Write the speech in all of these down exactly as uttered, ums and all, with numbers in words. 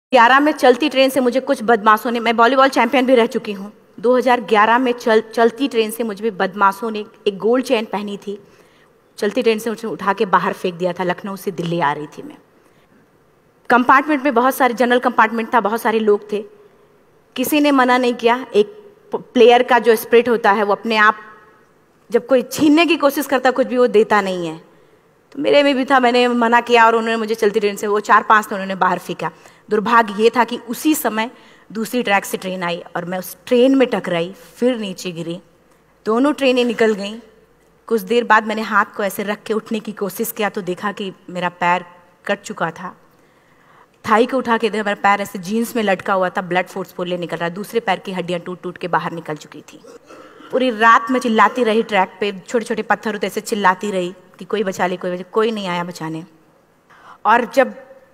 ग्यारह में चलती ट्रेन से मुझे कुछ बदमाशों ने, मैं वॉलीबॉल चैंपियन भी रह चुकी हूँ, दो हज़ार ग्यारह में चल चलती ट्रेन से मुझे बदमाशों ने एक गोल्ड चेन पहनी थी, चलती ट्रेन से मुझे उठा के बाहर फेंक दिया था। लखनऊ से दिल्ली आ रही थी मैं। कंपार्टमेंट में बहुत सारे, जनरल कंपार्टमेंट था, बहुत सारे लोग थे, किसी ने मना नहीं किया। एक प्लेयर का जो स्पिरिट होता है वो अपने आप, जब कोई छीनने की कोशिश करता कुछ भी, वो देता नहीं है, तो मेरे में भी था। मैंने मना किया और उन्होंने मुझे चलती ट्रेन से, वो चार पांच थे, उन्होंने बाहर फेंका। दुर्भाग्य ये था कि उसी समय दूसरी ट्रैक से ट्रेन आई और मैं उस ट्रेन में टकराई, फिर नीचे गिरी, दोनों ट्रेनें निकल गईं। कुछ देर बाद मैंने हाथ को ऐसे रख के उठने की कोशिश किया तो देखा कि मेरा पैर कट चुका था। थाई को उठा के देखा, मेरा पैर ऐसे जीन्स में लटका हुआ था, ब्लड फोर्सफुली निकल रहा, दूसरे पैर की हड्डियाँ टूट टूट के बाहर निकल चुकी थी। पूरी रात मैं चिल्लाती रही ट्रैक पे, छोटे छोटे पत्थर होते ऐसे चिल्लाती रही कि कोई बचा ले, कोई बचा, कोई नहीं आया बचाने। और जब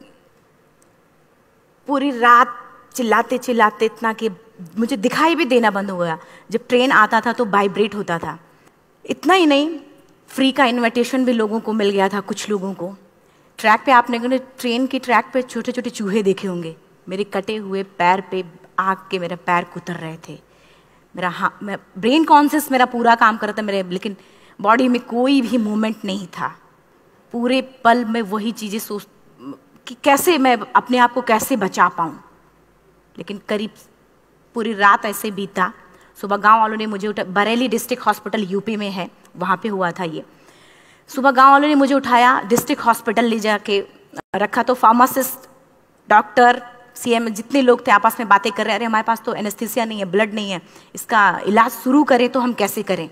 पूरी रात चिल्लाते चिल्लाते इतना कि मुझे दिखाई भी देना बंद हो गया, जब ट्रेन आता था तो वाइब्रेट होता था। इतना ही नहीं, फ्री का इन्विटेशन भी लोगों को मिल गया था, कुछ लोगों को। ट्रैक पे आपने ट्रेन की ट्रैक पे छोटे छोटे चूहे देखे होंगे, मेरे कटे हुए पैर पे आग के मेरे पैर कुतर रहे थे। मेरा हाँ, मैं ब्रेन कॉन्शियस मेरा पूरा काम कर रहा था मेरे, लेकिन बॉडी में कोई भी मूवमेंट नहीं था। पूरे पल में वही चीज़ें सोच कि कैसे मैं अपने आप को कैसे बचा पाऊँ। लेकिन करीब पूरी रात ऐसे बीता। सुबह गांव वालों ने मुझे उठा, बरेली डिस्ट्रिक्ट हॉस्पिटल यूपी में है, वहाँ पे हुआ था ये। सुबह गांव वालों ने मुझे उठाया, डिस्ट्रिक्ट हॉस्पिटल ले जाके रखा, तो फार्मासिस्ट, डॉक्टर, सीएम, जितने लोग थे आपस में बातें कर रहे हैं, अरे हमारे पास तो एनेस्थीसिया नहीं है, ब्लड नहीं है, इसका इलाज शुरू करें तो हम कैसे करें।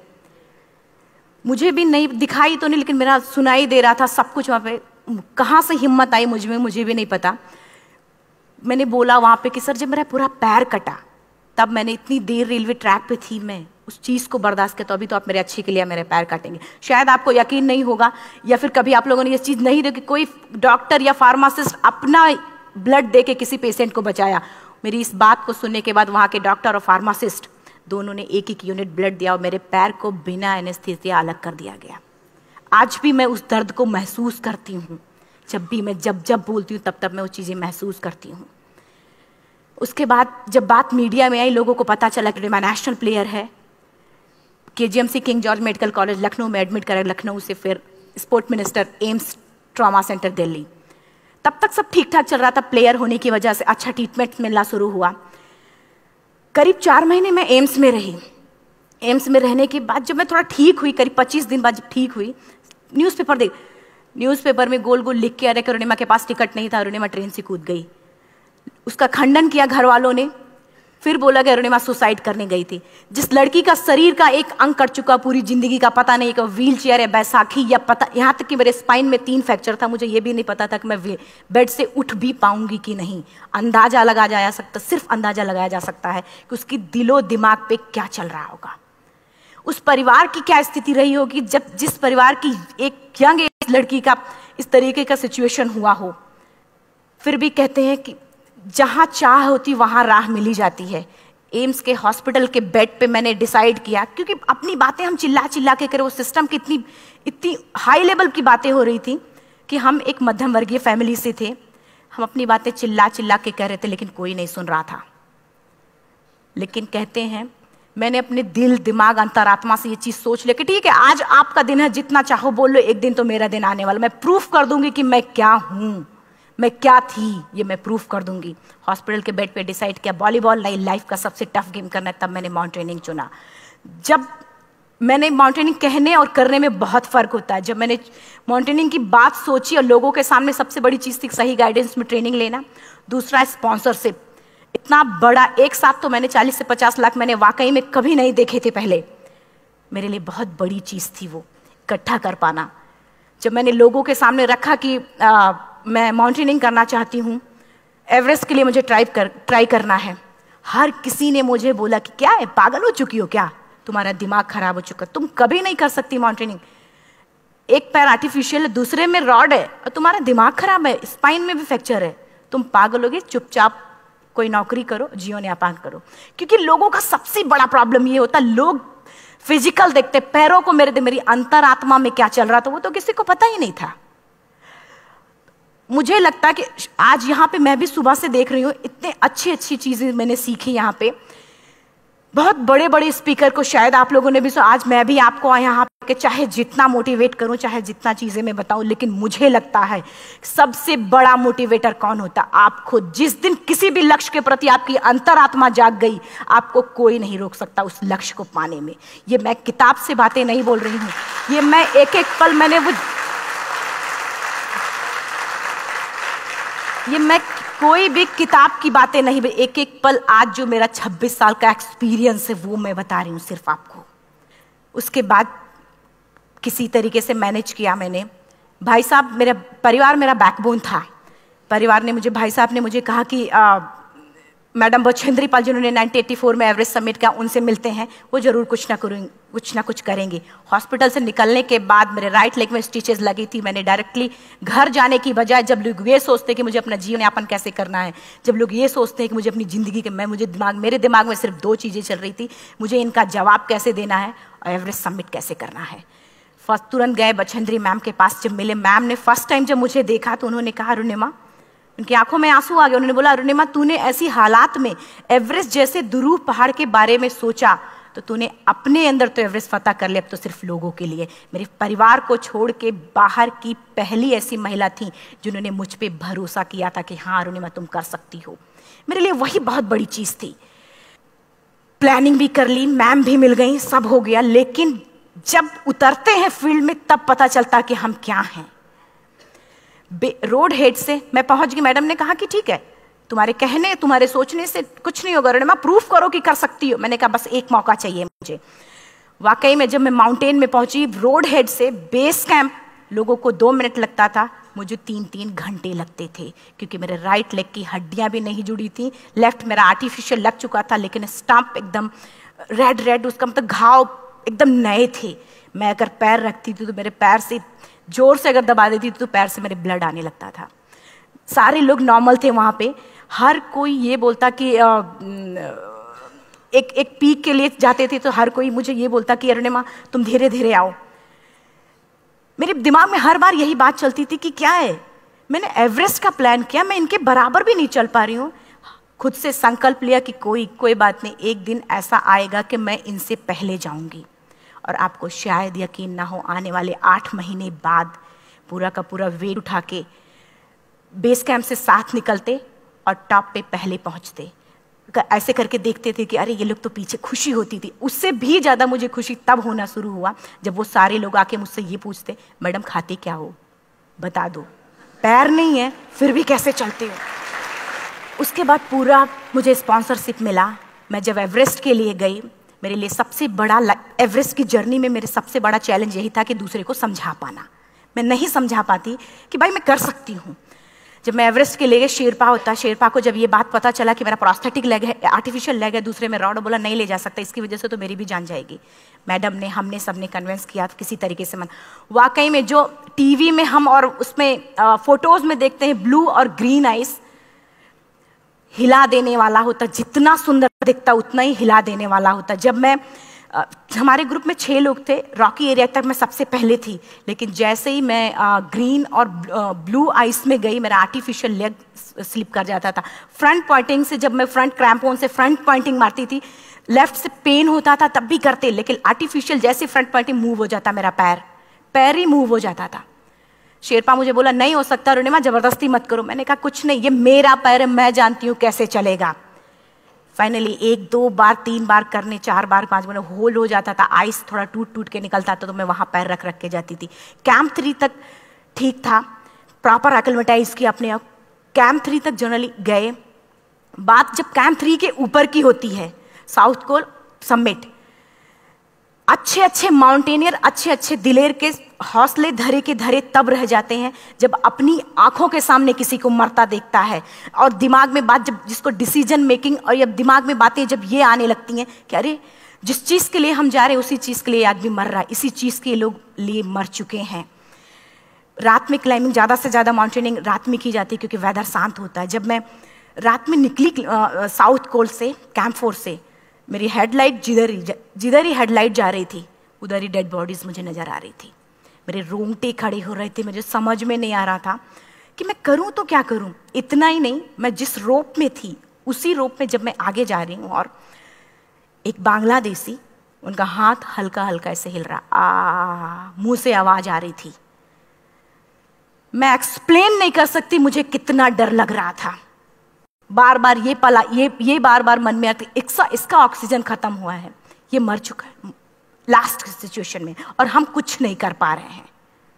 मुझे भी नहीं दिखाई तो नहीं, लेकिन मेरा सुनाई दे रहा था सब कुछ वहाँ पे। कहाँ से हिम्मत आई मुझ में, मुझे भी नहीं पता। मैंने बोला वहाँ पे कि सर जब मेरा पूरा पैर कटा, तब मैंने इतनी देर रेलवे ट्रैक पे थी, मैं उस चीज़ को बर्दाश्त किया, तो अभी तो आप मेरे अच्छे के लिए मेरे पैर काटेंगे। शायद आपको यकीन नहीं होगा, या फिर कभी आप लोगों ने ये चीज़ नहीं देखी, कोई डॉक्टर या फार्मासिस्ट अपना ब्लड दे के किसी पेशेंट को बचाया। मेरी इस बात को सुनने के बाद वहाँ के डॉक्टर और फार्मासिस्ट दोनों ने एक एक यूनिट ब्लड दिया और मेरे पैर को बिना एनेस्थीसिया अलग कर दिया गया। आज भी मैं उस दर्द को महसूस करती हूँ, जब भी मैं जब जब बोलती हूँ तब तब मैं वो चीज़ें महसूस करती हूँ। उसके बाद जब बात मीडिया में आई, लोगों को पता चला कि मैं नेशनल प्लेयर है, KGMC King George Medical College Lucknow में एडमिट करा, लखनऊ से फिर sport minister, AIIMS trauma centre Delhi. तब तक सब ठीक ठाक चल रहा था, प्लेयर होने की वजह से अच्छा ट्रीटमेंट मिलना शुरू हुआ। करीब चार महीने मैं एम्स में रही। एम्स में रहने के बाद जब मैं थोड़ा ठीक हुई, करीब पच्चीस दिन बाद जब ठीक हुई, न्यूज़पेपर देख न्यूज़पेपर में गोल गोल लिख के आ रहे कि अरुणिमा के पास टिकट नहीं था, अरुणिमा ट्रेन से कूद गई। उसका खंडन किया घर वालों ने, फिर बोला कि अरुणिमा सुसाइड करने गई थी। जिस लड़की का शरीर का एक अंग कट चुका, पूरी जिंदगी का पता नहीं कि व्हील चेयर है, बैसाखी, या पता, यहाँ तक कि मेरे स्पाइन में तीन फ्रैक्चर था, मुझे ये भी नहीं पता था कि मैं बेड से उठ भी पाऊंगी कि नहीं। अंदाजा लगाया जा सकता, सिर्फ अंदाजा लगाया जा सकता है कि उसकी दिलो दिमाग पे क्या चल रहा होगा, उस परिवार की क्या स्थिति रही होगी, जब जिस परिवार की एक यंग एज लड़की का इस तरीके का सिचुएशन हुआ हो। फिर भी कहते हैं कि जहाँ चाह होती वहाँ राह मिली जाती है। एम्स के हॉस्पिटल के बेड पे मैंने डिसाइड किया, क्योंकि अपनी बातें हम चिल्ला चिल्ला के करें, वो सिस्टम की इतनी इतनी हाई लेवल की बातें हो रही थी कि हम एक मध्यम वर्गीय फैमिली से थे, हम अपनी बातें चिल्ला चिल्ला के कह रहे थे, लेकिन कोई नहीं सुन रहा था। लेकिन कहते हैं मैंने अपने दिल, दिमाग, अंतरात्मा से ये चीज़ सोच लिया कि ठीक है, आज आपका दिन है, जितना चाहो बोल लो, एक दिन तो मेरा दिन आने वाला, मैं प्रूफ कर दूंगी कि मैं क्या हूँ, मैं क्या थी, ये मैं प्रूफ कर दूंगी। हॉस्पिटल के बेड पे डिसाइड किया वॉलीबॉल नहीं, लाइफ का सबसे टफ गेम करना है, तब मैंने माउंटेनिंग चुना। जब मैंने माउंटेनिंग कहने और करने में बहुत फ़र्क होता है। जब मैंने माउंटेनिंग की बात सोची और लोगों के सामने, सबसे बड़ी चीज़ थी सही गाइडेंस में ट्रेनिंग लेना, दूसरा स्पॉन्सरशिप। इतना बड़ा एक साथ तो मैंने चालीस से पचास लाख मैंने वाकई में कभी नहीं देखे थे पहले। मेरे लिए बहुत बड़ी चीज़ थी वो इकट्ठा कर पाना। जब मैंने लोगों के सामने रखा कि आ, मैं माउंटेनिंग करना चाहती हूँ, एवरेस्ट के लिए मुझे ट्राई कर ट्राई करना है, हर किसी ने मुझे बोला कि क्या है, पागल हो चुकी हो क्या, तुम्हारा दिमाग खराब हो चुका, तुम कभी नहीं कर सकती माउंटेनिंग, एक पैर आर्टिफिशियल है, दूसरे में रॉड है, और तुम्हारा दिमाग खराब है, स्पाइन में भी फ्रैक्चर है, तुम पागल होगे, चुपचाप कोई नौकरी करो, जीवन यापन करो। क्योंकि लोगों का सबसे बड़ा प्रॉब्लम ये होता, लोग फिजिकल देखते, पैरों को, मेरे मेरी अंतरात्मा में क्या चल रहा था वो तो किसी को पता ही नहीं था। मुझे लगता है कि आज यहाँ पे मैं भी सुबह से देख रही हूँ, इतने अच्छी अच्छी चीज़ें मैंने सीखी यहाँ पे। बहुत बड़े बड़े स्पीकर को शायद आप लोगों ने भी सुना, आज मैं भी आपको यहाँ पे चाहे जितना मोटिवेट करूँ, चाहे जितना चीज़ें मैं बताऊँ, लेकिन मुझे लगता है सबसे बड़ा मोटिवेटर कौन होता? आप खुद। जिस दिन किसी भी लक्ष्य के प्रति आपकी अंतरात्मा जाग गई, आपको कोई नहीं रोक सकता उस लक्ष्य को पाने में। ये मैं किताब से बातें नहीं बोल रही हूँ, ये मैं एक एक पल मैंने वो ये मैं कोई भी किताब की बातें नहीं, एक एक पल आज जो मेरा छब्बीस साल का एक्सपीरियंस है वो मैं बता रही हूँ सिर्फ आपको। उसके बाद किसी तरीके से मैनेज किया मैंने। भाई साहब, मेरा परिवार मेरा बैकबोन था। परिवार ने मुझे, भाई साहब ने मुझे कहा कि आ, मैडम बछेंद्री पाल जिन्होंने नाइनटीन एटी फोर में एवरेस्ट समिट किया, उनसे मिलते हैं, वो जरूर कुछ ना करेंगे, कुछ ना कुछ करेंगे। हॉस्पिटल से निकलने के बाद मेरे राइट लेग में स्टिचेस लगी थी। मैंने डायरेक्टली घर जाने की बजाय, जब लोग ये सोचते हैं कि मुझे अपना जीवन यापन कैसे करना है, जब लोग ये सोचते हैं कि मुझे अपनी ज़िंदगी के, मैं मुझे दिमाग मेरे दिमाग में सिर्फ दो चीज़ें चल रही थी, मुझे इनका जवाब कैसे देना है और एवरेस्ट समिट कैसे करना है। फर्स्ट तुरंत गए बछेंद्री मैम के पास। जब मिले, मैम ने फर्स्ट टाइम जब मुझे देखा तो उन्होंने कहा, अरुणिमा, उनकी आंखों में आंसू आ गए। उन्होंने बोला, अरुणिमा, तूने ऐसी हालात में एवरेस्ट जैसे दुरूह पहाड़ के बारे में सोचा तो तूने अपने अंदर तो एवरेस्ट फतह कर लिया, अब तो सिर्फ लोगों के लिए। मेरे परिवार को छोड़ के बाहर की पहली ऐसी महिला थी जिन्होंने मुझ पे भरोसा किया था कि हाँ अरुणिमा, तुम कर सकती हो। मेरे लिए वही बहुत बड़ी चीज थी। प्लानिंग भी कर ली, मैम भी मिल गई, सब हो गया। लेकिन जब उतरते हैं फील्ड में तब पता चलता कि हम क्या हैं। रोड हेड से मैं पहुंच गई। मैडम ने कहा कि ठीक है, तुम्हारे कहने, तुम्हारे सोचने से कुछ नहीं होगा अरुणिमा, प्रूफ करो कि कर सकती हो। मैंने कहा बस एक मौका चाहिए मुझे। वाकई में जब मैं माउंटेन में पहुंची, रोड हेड से बेस कैंप लोगों को दो मिनट लगता था, मुझे तीन तीन घंटे लगते थे, क्योंकि मेरे राइट लेग की हड्डियां भी नहीं जुड़ी थी। लेफ्ट मेरा आर्टिफिशियल लग चुका था, लेकिन स्टंप एकदम रेड रेड, उसका मतलब घाव एकदम नए थे। मैं अगर पैर रखती थी तो मेरे पैर से जोर से अगर दबा देती थी तो पैर से मेरे ब्लड आने लगता था। सारे लोग नॉर्मल थे वहाँ पे। हर कोई ये बोलता कि आ, एक एक पीक के लिए जाते थे तो हर कोई मुझे ये बोलता कि अरुणिमा, तुम धीरे धीरे आओ। मेरे दिमाग में हर बार यही बात चलती थी कि क्या है, मैंने एवरेस्ट का प्लान किया, मैं इनके बराबर भी नहीं चल पा रही हूँ। खुद से संकल्प लिया कि कोई कोई बात नहीं, एक दिन ऐसा आएगा कि मैं इनसे पहले जाऊंगी। और आपको शायद यकीन ना हो, आने वाले आठ महीने बाद पूरा का पूरा वेट उठा के बेस कैंप से साथ निकलते और टॉप पे पहले पहुंचते। ऐसे करके देखते थे कि अरे ये लोग तो पीछे। खुशी होती थी। उससे भी ज़्यादा मुझे खुशी तब होना शुरू हुआ जब वो सारे लोग आके मुझसे ये पूछते, मैडम खाते क्या हो, बता दो। पैर नहीं है फिर भी कैसे चलते हो। उसके बाद पूरा मुझे स्पॉन्सरशिप मिला। मैं जब एवरेस्ट के लिए गई, मेरे लिए सबसे बड़ा, एवरेस्ट की जर्नी में मेरे सबसे बड़ा चैलेंज यही था कि दूसरे को समझा पाना। मैं नहीं समझा पाती कि भाई मैं कर सकती हूँ। जब मैं एवरेस्ट के लिए, शेरपा होता, शेरपा को जब ये बात पता चला कि मेरा प्रोस्थेटिक लेग है, आर्टिफिशियल लेग है दूसरे में रॉड, बोला नहीं ले जा सकता, इसकी वजह से तो मेरी भी जान जाएगी। मैडम ने, हमने सबने कन्विंस किया किसी तरीके से। मन वाकई में जो टीवी में हम और उसमें फोटोज में देखते हैं ब्लू और ग्रीन आइस, हिला देने वाला होता। जितना सुंदर दिखता उतना ही हिला देने वाला होता। जब मैं, हमारे ग्रुप में छह लोग थे, रॉकी एरिया तक मैं सबसे पहले थी, लेकिन जैसे ही मैं आ, ग्रीन और ब्लू आइस में गई, मेरा आर्टिफिशियल लेग स्लिप कर जाता था। फ्रंट पॉइंटिंग से, जब मैं फ्रंट क्रैम्पोन से फ्रंट पॉइंटिंग मारती थी, लेफ्ट से पेन होता था तब भी करते, लेकिन आर्टिफिशियल जैसे फ्रंट पॉइंटिंग मूव हो जाता, मेरा पैर पैर ही मूव हो जाता था। शेरपा मुझे बोला नहीं हो सकता अरुणिमा, जबरदस्ती मत करो। मैंने कहा कुछ नहीं, ये मेरा पैर है, मैं जानती हूँ कैसे चलेगा। फाइनली एक दो बार तीन बार करने, चार बार पांच बार होल हो जाता था, आइस थोड़ा टूट टूट के निकलता था, तो मैं वहाँ पैर रख रख के जाती थी। कैंप थ्री तक ठीक था, प्रॉपर एक्लेमेटाइज किया अपने आप। कैंप थ्री तक जनरली गए। बात जब कैंप थ्री के ऊपर की होती है, साउथ कोल समिट, अच्छे अच्छे माउंटेनियर, अच्छे अच्छे दिलेर के हौसले धरे के धरे तब रह जाते हैं जब अपनी आंखों के सामने किसी को मरता देखता है, और दिमाग में बात, जब जिसको डिसीजन मेकिंग, और जब दिमाग में बातें जब ये आने लगती हैं कि अरे जिस चीज़ के लिए हम जा रहे हैं उसी चीज़ के लिए आदमी मर रहा है, इसी चीज़ के लोग लिए मर चुके हैं। रात में क्लाइंबिंग, ज़्यादा से ज़्यादा माउंटेनिंग रात में की जाती है क्योंकि वेदर शांत होता है। जब मैं रात में निकली साउथ कोल से, कैंप फोर से, मेरी हेडलाइट जिधर ही जिधर ही हेडलाइट जा रही थी उधर ही डेड बॉडीज मुझे नज़र आ रही थी। मेरे रोंगटे खड़े हो रहे थे, मुझे समझ में नहीं आ रहा था कि मैं करूं तो क्या करूं। इतना ही नहीं, मैं जिस रोप में थी उसी रोप में जब मैं आगे जा रही हूं और एक बांग्लादेशी, उनका हाथ हल्का हल्का ऐसे हिल रहा, आ मुंह से आवाज आ रही थी। मैं एक्सप्लेन नहीं कर सकती मुझे कितना डर लग रहा था। बार बार ये पला ये ये बार बार मन में आती, इसका इसका ऑक्सीजन खत्म हुआ है, ये मर चुका है लास्ट सिचुएशन में, और हम कुछ नहीं कर पा रहे हैं,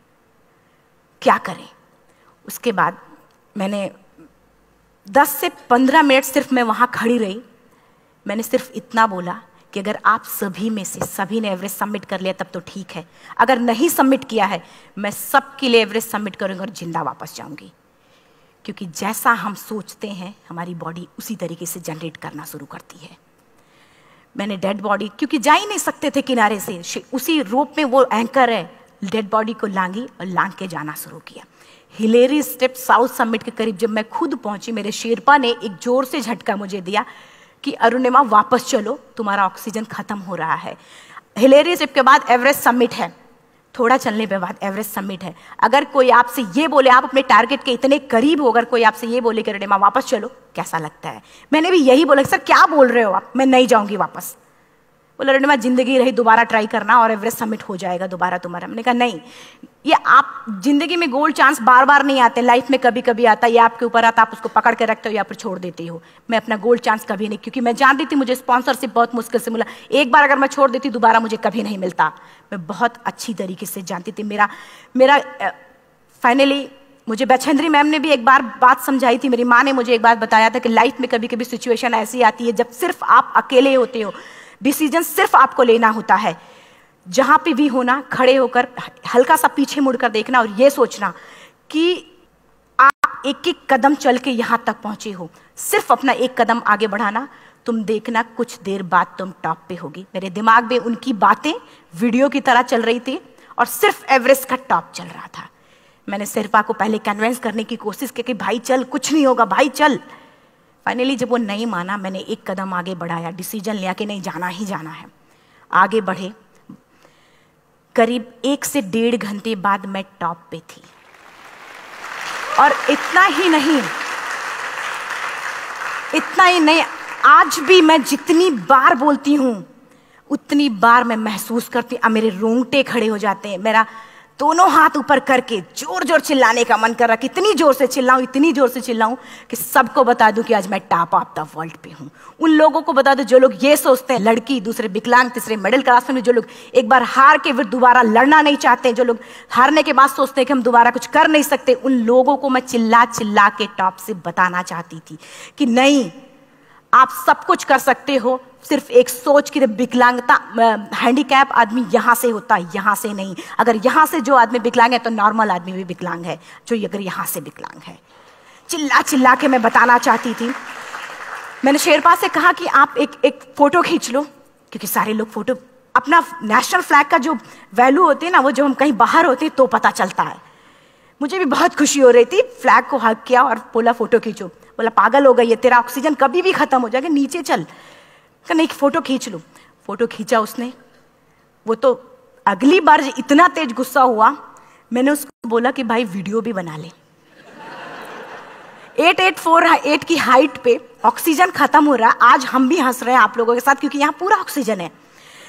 क्या करें। उसके बाद मैंने दस से पंद्रह मिनट सिर्फ मैं वहां खड़ी रही। मैंने सिर्फ इतना बोला कि अगर आप सभी में से सभी ने एवरेस्ट सबमिट कर लिया तब तो ठीक है, अगर नहीं सबमिट किया है मैं सबके लिए एवरेस्ट सबमिट करूंगी और जिंदा वापस जाऊंगी। क्योंकि जैसा हम सोचते हैं हमारी बॉडी उसी तरीके से जनरेट करना शुरू करती है। मैंने डेड बॉडी, क्योंकि जा ही नहीं सकते थे किनारे से, उसी रोप में वो एंकर है, डेड बॉडी को लांगी और लांग के जाना शुरू किया। हिलेरी स्टेप साउथ समिट के करीब जब मैं खुद पहुंची, मेरे शेरपा ने एक जोर से झटका मुझे दिया कि अरुणिमा वापस चलो, तुम्हारा ऑक्सीजन खत्म हो रहा है। हिलेरी स्टेप के बाद एवरेस्ट समिट है, थोड़ा चलने के बाद एवरेस्ट समिट है। अगर कोई आपसे ये बोले, आप अपने टारगेट के इतने करीब हो, अगर कोई आपसे ये बोले कि अरुणिमा वापस चलो, कैसा लगता है? मैंने भी यही बोला, सर क्या बोल रहे हो आप, मैं नहीं जाऊंगी वापस। बोला अरुणिमा जिंदगी रही, दोबारा ट्राई करना और एवरेस्ट समिट हो जाएगा दोबारा तुम्हारा। मैंने कहा नहीं, ये आप जिंदगी में गोल्ड चांस बार बार नहीं आते, लाइफ में कभी कभी आता है, ये आपके ऊपर आता, आप उसको पकड़ के रखते हो या फिर छोड़ देते हो। मैं अपना गोल्ड चांस कभी नहीं, क्योंकि मैं जानती थी मुझे स्पॉन्सरशिप बहुत मुश्किल से मिला, एक बार अगर मैं छोड़ देती दोबारा मुझे कभी नहीं मिलता। मैं बहुत अच्छी तरीके से जानती थी। मेरा मेरा फाइनली मुझे बछेंद्री मैम ने भी एक बार बात समझाई थी, मेरी माँ ने मुझे एक बात बताया था कि लाइफ में कभी कभी सिचुएशन ऐसी आती है जब सिर्फ आप अकेले होते हो, डिसीजन सिर्फ आपको लेना होता है। जहां पे भी होना, खड़े होकर हल्का सा पीछे मुड़कर देखना और ये सोचना कि आप एक एक कदम चल के यहां तक पहुंचे हो, सिर्फ अपना एक कदम आगे बढ़ाना, तुम देखना कुछ देर बाद तुम टॉप पे होगी। मेरे दिमाग में उनकी बातें वीडियो की तरह चल रही थी और सिर्फ एवरेस्ट का टॉप चल रहा था। मैंने शेरपा को पहले कन्विंस करने की कोशिश की कि भाई चल, कुछ नहीं होगा भाई चल। फाइनली जब वो नहीं माना, मैंने एक कदम आगे बढ़ाया, डिसीजन लिया कि नहीं जाना ही जाना है। आगे बढ़े, करीब एक से डेढ़ घंटे बाद मैं टॉप पे थी। और इतना ही नहीं, इतना ही नहीं, आज भी मैं जितनी बार बोलती हूं उतनी बार मैं महसूस करती हूं, मेरे रोंगटे खड़े हो जाते हैं, मेरा दोनों हाथ ऊपर करके जोर जोर चिल्लाने का मन कर रहा, कितनी जोर से चिल्लाऊं, इतनी जोर से चिल्लाऊं कि सबको बता दूं कि आज मैं टॉप ऑफ द वर्ल्ड पे हूं। उन लोगों को बता दूं जो लोग ये सोचते हैं, लड़की, दूसरे विकलांग, तीसरे मिडिल क्लास में, जो लोग एक बार हार के फिर दोबारा लड़ना नहीं चाहते, जो लोग हारने के बाद सोचते हैं कि हम दोबारा कुछ कर नहीं सकते, उन लोगों को मैं चिल्ला चिल्ला के टॉप से बताना चाहती थी कि नहीं, आप सब कुछ कर सकते हो, सिर्फ एक सोच की विकलांगता, हैंडीकैप आदमी यहां से होता है, यहां से नहीं। अगर यहां से जो आदमी विकलांग है तो नॉर्मल आदमी भी विकलांग है, जो अगर यहां से विकलांग है। चिल्ला चिल्ला के मैं बताना चाहती थी। मैंने शेरपा से कहा कि आप एक एक फोटो खींच लो, क्योंकि सारे लोग फोटो, अपना नेशनल फ्लैग का जो वैल्यू होती है ना, वो जो हम कहीं बाहर होते हैं तो पता चलता है। मुझे भी बहुत खुशी हो रही थी, फ्लैग को हग किया और बोला फोटो खींचो। बोला पागल हो गई है, तेरा ऑक्सीजन कभी भी खत्म हो जाएगा, नीचे चल। नहीं, फोटो खींच लो। फोटो खींचा उसने। वो तो अगली बार इतना तेज गुस्सा हुआ, मैंने उसको बोला कि भाई वीडियो भी बना ले। एट एट फोर एट की हाइट पे ऑक्सीजन खत्म हो रहा है, आज हम भी हंस रहे हैं आप लोगों के साथ, क्योंकि यहाँ पूरा ऑक्सीजन है।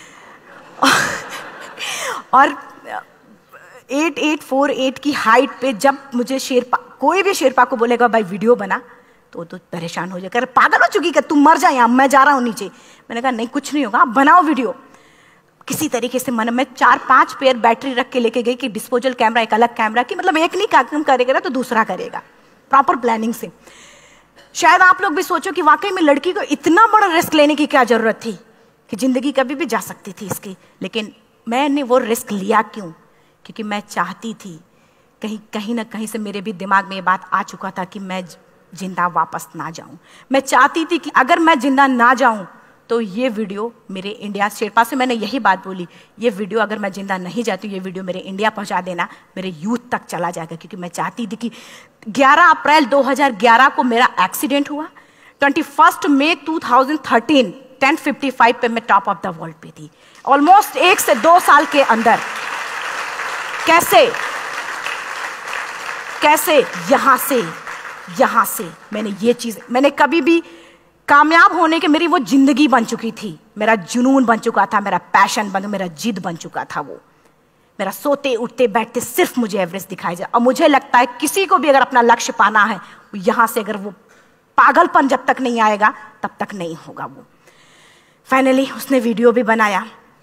और एट एट फोर एट की हाइट पे जब मुझे शेरपा, कोई भी शेरपा को बोलेगा भाई वीडियो बना, तो तो परेशान हो जाएगा, पागल हो चुकी, कि तुम मर जाए, यहाँ मैं जा रहा हूँ नीचे। मैंने कहा नहीं, कुछ नहीं होगा, आप बनाओ वीडियो। किसी तरीके से मन में चार पांच पेयर बैटरी रख के लेके गई कि डिस्पोजल कैमरा, एक अलग कैमरा, कि मतलब एक नहीं काम करेगा तो दूसरा करेगा, प्रॉपर प्लानिंग से। शायद आप लोग भी सोचो कि वाकई में लड़की को इतना बड़ा रिस्क लेने की क्या जरूरत थी, कि जिंदगी कभी भी जा सकती थी इसकी। लेकिन मैंने वो रिस्क लिया क्यों? क्योंकि मैं चाहती थी, कहीं कहीं ना कहीं से मेरे भी दिमाग में ये बात आ चुका था कि मैं जिंदा वापस ना जाऊं। मैं चाहती थी कि अगर मैं जिंदा ना जाऊं तो ये वीडियो मेरे इंडिया, शेरपा से मैंने यही बात बोली, ये वीडियो अगर मैं जिंदा नहीं जाती, ये वीडियो मेरे इंडिया पहुंचा देना, मेरे यूथ तक चला जाएगा। क्योंकि मैं चाहती थी कि ग्यारह अप्रैल दो हज़ार ग्यारह को मेरा एक्सीडेंट हुआ, इक्कीस मई दो हज़ार तेरह टेन फिफ्टी फाइव पे मैं टॉप ऑफ द वर्ल्ड पे थी। ऑलमोस्ट एक से दो साल के अंदर कैसे कैसे? यहाँ से, यहाँ से मैंने ये चीज, मैंने कभी भी कामयाब होने के, मेरी वो जिंदगी बन चुकी थी, मेरा जुनून बन चुका था, मेरा पैशन बन, मेरा जिद बन चुका था। वो मेरा सोते उठते बैठते सिर्फ मुझे एवरेस्ट दिखाई जाए। और मुझे लगता है किसी को भी अगर अपना लक्ष्य पाना है, यहां से अगर वो पागलपन जब तक नहीं आएगा तब तक नहीं होगा। वो फाइनली उसने वीडियो भी बनाया,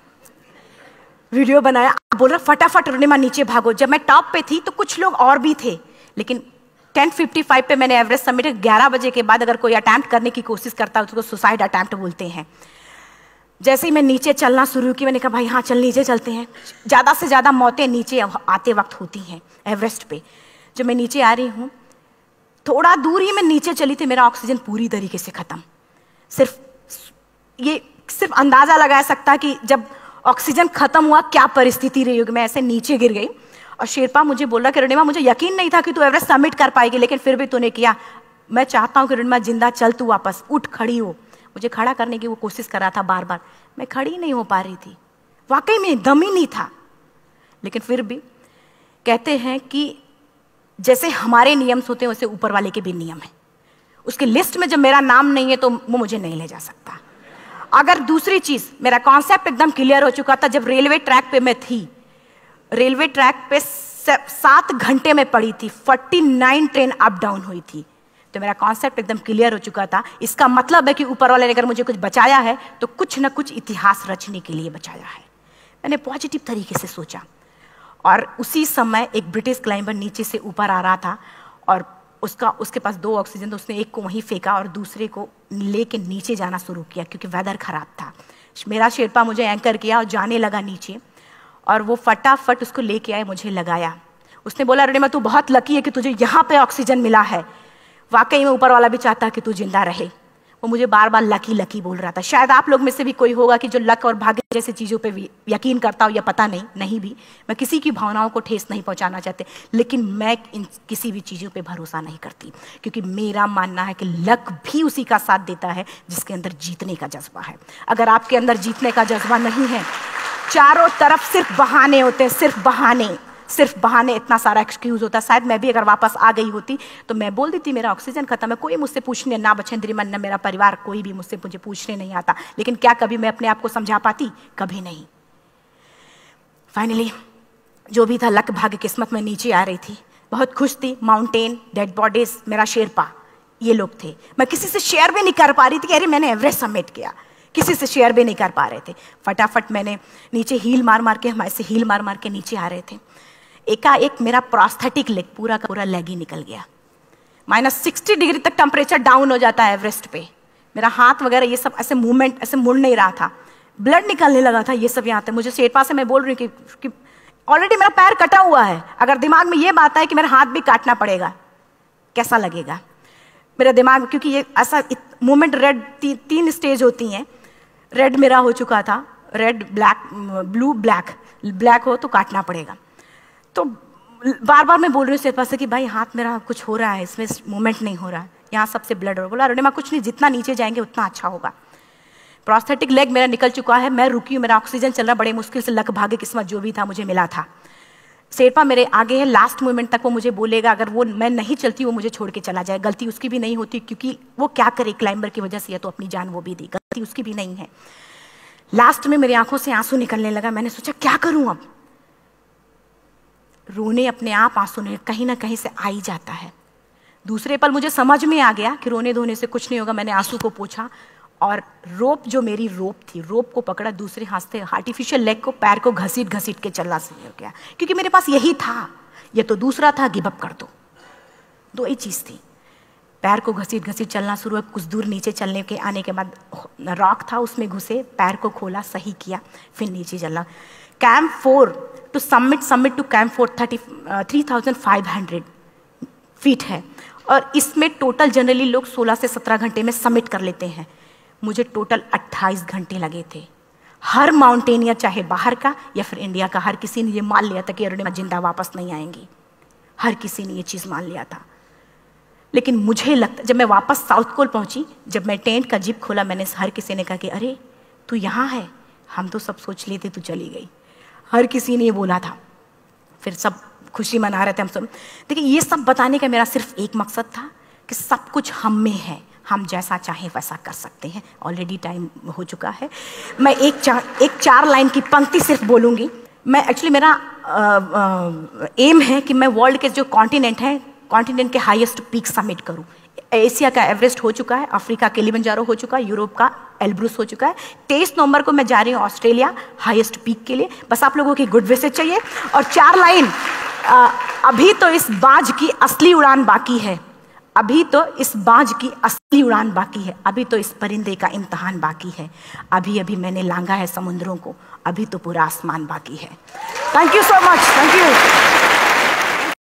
वीडियो बनाया, बोल रहा फटाफट रोनिमा नीचे भागो। जब मैं टॉप पे थी तो कुछ लोग और भी थे, लेकिन टेन फिफ्टी फाइव पे मैंने एवरेस्ट सबमिट, ग्यारह बजे के बाद अगर कोई अटैम्प्ट करने की कोशिश करता है उसको सुसाइड अटैम्प्ट बोलते हैं। जैसे ही मैं नीचे चलना शुरू की, मैंने कहा भाई हाँ चल नीचे चलते हैं। ज़्यादा से ज़्यादा मौतें नीचे आते वक्त होती हैं एवरेस्ट पे। जब मैं नीचे आ रही हूँ, थोड़ा दूर ही मैं नीचे चली थी, मेरा ऑक्सीजन पूरी तरीके से ख़त्म। सिर्फ ये सिर्फ अंदाज़ा लगाया सकता कि जब ऑक्सीजन खत्म हुआ क्या परिस्थिति रही होगी। मैं ऐसे नीचे गिर गई और शेरपा मुझे बोल रहा कि रोनिमा मुझे यकीन नहीं था कि तू एवरेस्ट सबमिट कर पाएगी, लेकिन फिर भी तूने किया। मैं चाहता हूँ कि रोनिमा जिंदा चल, तू वापस उठ, खड़ी हो। मुझे खड़ा करने की वो कोशिश कर रहा था बार बार, मैं खड़ी नहीं हो पा रही थी, वाकई में दम ही नहीं था। लेकिन फिर भी कहते हैं कि जैसे हमारे नियम होते हैं वैसे ऊपर वाले के भी नियम है। उसकी लिस्ट में जब मेरा नाम नहीं है तो वो मुझे नहीं ले जा सकता। अगर दूसरी चीज, मेरा कॉन्सेप्ट एकदम क्लियर हो चुका था। जब रेलवे ट्रैक पे मैं थी, रेलवे ट्रैक पे सात घंटे में पड़ी थी, उनचास ट्रेन अप डाउन हुई थी, तो मेरा कॉन्सेप्ट एकदम क्लियर हो चुका था। इसका मतलब है कि ऊपर वाले ने अगर मुझे कुछ बचाया है तो कुछ ना कुछ इतिहास रचने के लिए बचाया है। मैंने पॉजिटिव तरीके से सोचा। और उसी समय एक ब्रिटिश क्लाइंबर नीचे से ऊपर आ रहा था और उसका उसके पास दो ऑक्सीजन, तो उसने एक को वहीं फेंका और दूसरे को लेके नीचे जाना शुरू किया क्योंकि वेदर खराब था। मेरा शेरपा मुझे एंकर किया और जाने लगा नीचे, और वो फटाफट उसको लेके आए, मुझे लगाया। उसने बोला रोनिमा तू बहुत लकी है कि तुझे यहाँ पे ऑक्सीजन मिला है। वाकई में ऊपर वाला भी चाहता है कि तू जिंदा रहे। वो मुझे बार बार लकी लकी बोल रहा था। शायद आप लोग में से भी कोई होगा कि जो लक और भाग्य जैसी चीज़ों पे भी यकीन करता हो, या पता नहीं, नहीं भी। मैं किसी की भावनाओं को ठेस नहीं पहुंचाना चाहते, लेकिन मैं इन किसी भी चीज़ों पे भरोसा नहीं करती, क्योंकि मेरा मानना है कि लक भी उसी का साथ देता है जिसके अंदर जीतने का जज्बा है। अगर आपके अंदर जीतने का जज्बा नहीं है, चारों तरफ सिर्फ बहाने होते हैं, सिर्फ बहाने, सिर्फ बहाने, इतना सारा एक्सक्यूज होता है। शायद मैं भी अगर वापस आ गई होती तो मैं बोल देती मेरा ऑक्सीजन खत्म है, कोई मुझसे पूछने ना बचेंद्री मन ना मेरा परिवार, कोई भी मुझसे मुझे पूछने नहीं आता। लेकिन क्या कभी मैं अपने आप को समझा पाती? कभी नहीं। फाइनली जो भी था, लक भाग्य किस्मत में नीचे आ रही थी, बहुत खुश थी। माउंटेन, डेड बॉडीज, मेरा शेरपा, ये लोग थे। मैं किसी से शेयर भी नहीं कर पा रही थी कि अरे मैंने एवरेस्ट सबमिट किया, किसी से शेयर भी नहीं कर पा रहे थे। फटाफट मैंने नीचे हील मार मार के, हमारे से हील मार मार के नीचे आ रहे थे। एकाएक मेरा प्रोस्थेटिक लेग, पूरा का पूरा लेग ही निकल गया। माइनस सिक्सटी डिग्री तक टेम्परेचर डाउन हो जाता है एवरेस्ट पे। मेरा हाथ वगैरह ये सब ऐसे मूवमेंट, ऐसे मुड़ नहीं रहा था, ब्लड निकलने लगा था, ये सब यहाँ था। मुझे शेरपा से मैं बोल रही हूँ कि ऑलरेडी मेरा पैर कटा हुआ है, अगर दिमाग में ये बात है कि मेरा हाथ भी काटना पड़ेगा, कैसा लगेगा मेरा दिमाग? क्योंकि ये ऐसा मूवमेंट, रेड ती, तीन स्टेज होती हैं। रेड मेरा हो चुका था, red, black, blue, black. Black हो तो काटना पड़ेगा। तो बार बार मैं बोल रही हूँ शेरपा से कि भाई हाथ मेरा कुछ हो रहा है, इसमें मूवमेंट नहीं हो रहा है, यहाँ सबसे ब्लड हो। बोला रोनिमा कुछ नहीं, जितना नीचे जाएंगे उतना अच्छा होगा। प्रोस्थेटिक लेग मेरा निकल चुका है, मैं रुकी हूँ, मेरा ऑक्सीजन चल रहा, बड़े मुश्किल से लक भाग्य किस्मत जो भी था मुझे मिला था। शेरपा मेरे आगे है, लास्ट मोमेंट तक वो मुझे बोलेगा, अगर वो मैं नहीं चलती वो मुझे छोड़ के चला जाए। गलती उसकी भी नहीं होती, क्योंकि वो क्या करे, क्लाइंबर की वजह से या तो अपनी जान वो भी दी, गलती उसकी भी नहीं है। लास्ट में मेरी आंखों से आंसू निकलने लगा। मैंने सोचा क्या करूं अब, रोने अपने आप आंसू ने कहीं ना कहीं से आ ही जाता है। दूसरे पल मुझे समझ में आ गया कि रोने धोने से कुछ नहीं होगा। मैंने आंसू को पोंछा और रोप, जो मेरी रोप थी, रोप को पकड़ा, दूसरे हाथ से आर्टिफिशियल लेग को, पैर को घसीट घसीट के चलना शुरू हो गया, क्योंकि मेरे पास यही था। ये तो दूसरा था, गिव अप कर दो, दो ही चीज थी। पैर को घसीट घसीट चलना शुरू हुआ। कुछ दूर नीचे चलने के आने के बाद रॉक था, उसमें घुसे, पैर को खोला, सही किया, फिर नीचे चलना। Camp four to summit summit to camp four thirty three thousand five hundred feet है, और इसमें टोटल जनरली लोग सोलह से सत्रह घंटे में सबमिट कर लेते हैं। मुझे टोटल अट्ठाईस घंटे लगे थे। हर माउंटेनियर, चाहे बाहर का या फिर इंडिया का, हर किसी ने ये मान लिया था कि अरुणिमा जिंदा वापस नहीं आएंगी। हर किसी ने ये चीज़ मान लिया था। लेकिन मुझे लगता, जब मैं वापस साउथ कोल पहुंची, जब मैं टेंट का जिप खोला, मैंने हर किसी ने कहा कि अरे तू यहाँ है, हम तो सब सोच लिए थे तू चली गई। हर किसी ने ये बोला था। फिर सब खुशी मना रहे थे हम सब। देखिए ये सब बताने का मेरा सिर्फ एक मकसद था कि सब कुछ हम में है, हम जैसा चाहें वैसा कर सकते हैं। ऑलरेडी टाइम हो चुका है। मैं एक चार एक चार लाइन की पंक्ति सिर्फ बोलूँगी। मैं एक्चुअली मेरा एम है कि मैं वर्ल्ड के जो कॉन्टिनेंट हैं, कॉन्टिनेंट के हाईएस्ट पीक समिट करूँ। एशिया का एवरेस्ट हो चुका है, अफ्रीका किलिमंजारो हो चुका है, यूरोप का एल्ब्रुस हो चुका है। तेईस नवंबर को मैं जा रही हूँ ऑस्ट्रेलिया हाईएस्ट पीक के लिए। बस आप लोगों की गुड विशेस चाहिए। और चार लाइन, आ, अभी तो इस बाज की असली उड़ान बाकी है, अभी तो इस बाज की असली उड़ान बाकी है, अभी तो इस परिंदे का इम्तहान बाकी है, अभी अभी मैंने लांघा है समुद्रों को, अभी तो पूरा आसमान बाकी है। Thank you so much, thank you.